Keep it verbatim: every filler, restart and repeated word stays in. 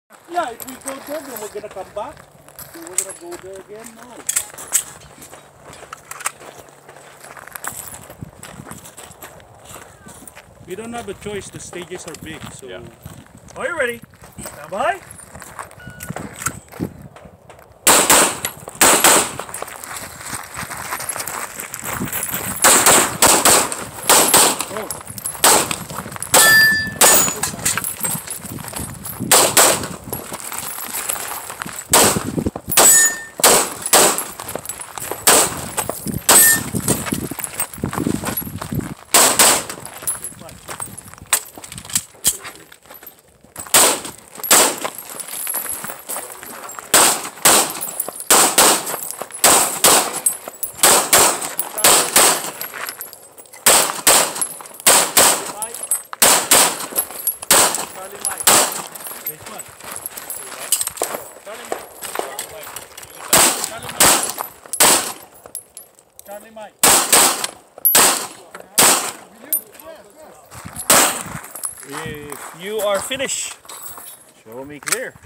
Yeah, if we go there, then we're gonna come back. So we're gonna go there again. No. We don't have a choice. The stages are big, so. Yeah. Are you ready? Stand by. Charlie Mike. If you are finished, show me clear.